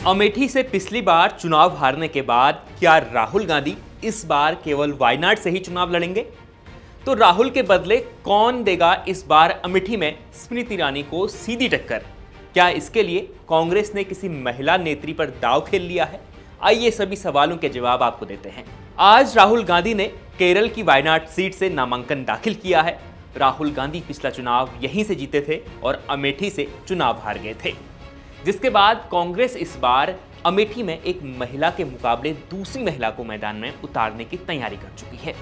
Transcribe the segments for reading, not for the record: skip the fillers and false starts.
अमेठी से पिछली बार चुनाव हारने के बाद क्या राहुल गांधी इस बार केवल वायनाड से ही चुनाव लड़ेंगे? तो राहुल के बदले कौन देगा इस बार अमेठी में स्मृति ईरानी को सीधी टक्कर? क्या इसके लिए कांग्रेस ने किसी महिला नेत्री पर दांव खेल लिया है? आइए सभी सवालों के जवाब आपको देते हैं। आज राहुल गांधी ने केरल की वायनाड सीट से नामांकन दाखिल किया है। राहुल गांधी पिछला चुनाव यहीं से जीते थे और अमेठी से चुनाव हार गए थे, जिसके बाद कांग्रेस इस बार अमेठी में एक महिला के मुकाबले दूसरी महिला को मैदान में उतारने की तैयारी कर चुकी है।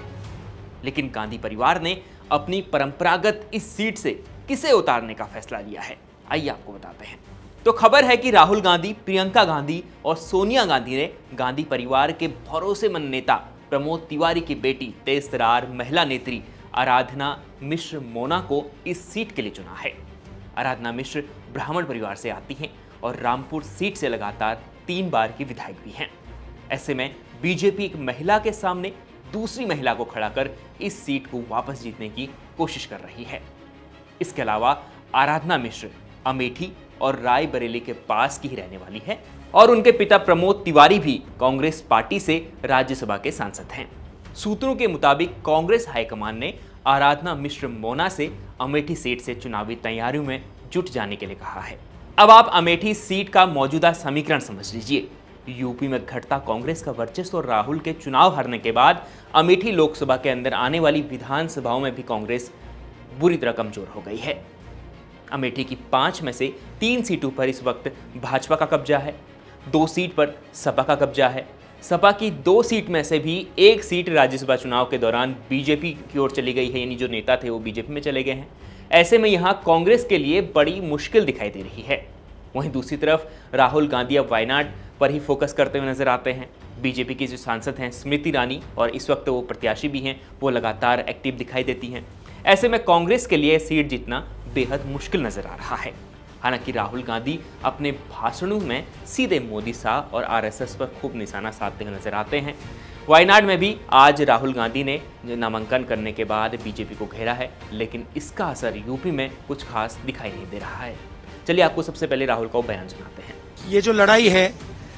लेकिन गांधी परिवार ने अपनी परंपरागत इस सीट से किसे उतारने का फैसला लिया है, आइए आपको बताते हैं। तो खबर है कि राहुल गांधी, प्रियंका गांधी और सोनिया गांधी ने गांधी परिवार के भरोसेमंद नेता प्रमोद तिवारी की बेटी तेज तर्रार महिला नेत्री आराधना मिश्र मोना को इस सीट के लिए चुना है। आराधना मिश्र ब्राह्मण परिवार से आती हैं और रामपुर सीट से लगातार 3 बार की विधायक भी हैं। ऐसे में बीजेपी एक महिला के सामने दूसरी महिला को खड़ा कर इस सीट को वापस जीतने की कोशिश कर रही है। इसके अलावा आराधना मिश्र अमेठी और रायबरेली के पास की ही रहने वाली है और उनके पिता प्रमोद तिवारी भी कांग्रेस पार्टी से राज्यसभा के सांसद हैं। सूत्रों के मुताबिक कांग्रेस हाईकमान ने आराधना मिश्र मोना से अमेठी सीट से चुनावी तैयारियों में जुट जाने के लिए कहा है। अब आप अमेठी सीट का मौजूदा समीकरण समझ लीजिए। यूपी में घटता कांग्रेस का वर्चस्व और राहुल के चुनाव हारने के बाद अमेठी लोकसभा के अंदर आने वाली विधानसभाओं में भी कांग्रेस बुरी तरह कमजोर हो गई है। अमेठी की 5 में से 3 सीटों पर इस वक्त भाजपा का कब्जा है, 2 सीट पर सपा का कब्जा है। सपा की 2 सीट में से भी 1 सीट राज्यसभा चुनाव के दौरान बीजेपी की ओर चली गई है, यानी जो नेता थे वो बीजेपी में चले गए हैं। ऐसे में यहाँ कांग्रेस के लिए बड़ी मुश्किल दिखाई दे रही है। वहीं दूसरी तरफ राहुल गांधी अब वायनाड पर ही फोकस करते हुए नजर आते हैं। बीजेपी की जो सांसद हैं स्मृति ईरानी, और इस वक्त वो प्रत्याशी भी हैं, वो लगातार एक्टिव दिखाई देती हैं। ऐसे में कांग्रेस के लिए सीट जीतना बेहद मुश्किल नजर आ रहा है। हालांकि राहुल गांधी अपने भाषणों में सीधे मोदी शाह और आरएसएस पर खूब निशाना साधते हुए नजर आते हैं। वायनाड में भी आज राहुल गांधी ने नामांकन करने के बाद बीजेपी को घेरा है, लेकिन इसका असर यूपी में कुछ खास दिखाई नहीं दे रहा है। चलिए आपको सबसे पहले राहुल का बयान सुनाते हैं। ये जो लड़ाई है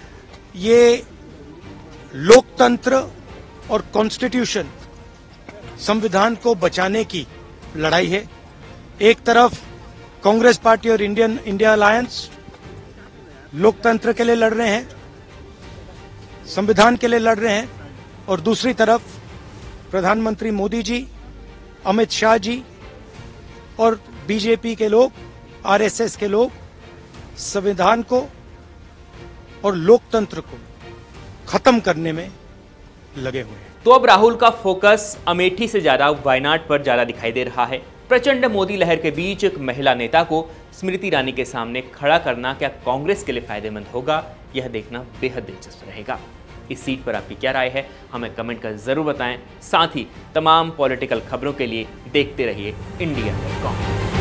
ये लोकतंत्र और कॉन्स्टिट्यूशन, संविधान को बचाने की लड़ाई है। एक तरफ कांग्रेस पार्टी और इंडिया अलायंस लोकतंत्र के लिए लड़ रहे हैं, संविधान के लिए लड़ रहे हैं, और दूसरी तरफ प्रधानमंत्री मोदी जी, अमित शाह जी और बीजेपी के लोग, आरएसएस के लोग संविधान को और लोकतंत्र को खत्म करने में लगे हुए हैं। तो अब राहुल का फोकस अमेठी से ज्यादा वायनाड पर ज्यादा दिखाई दे रहा है। प्रचंड मोदी लहर के बीच एक महिला नेता को स्मृति ईरानी के सामने खड़ा करना क्या कांग्रेस के लिए फायदेमंद होगा, यह देखना बेहद दिलचस्प रहेगा। इस सीट पर आपकी क्या राय है, हमें कमेंट कर जरूर बताएं। साथ ही तमाम पॉलिटिकल खबरों के लिए देखते रहिए इंडिया.com।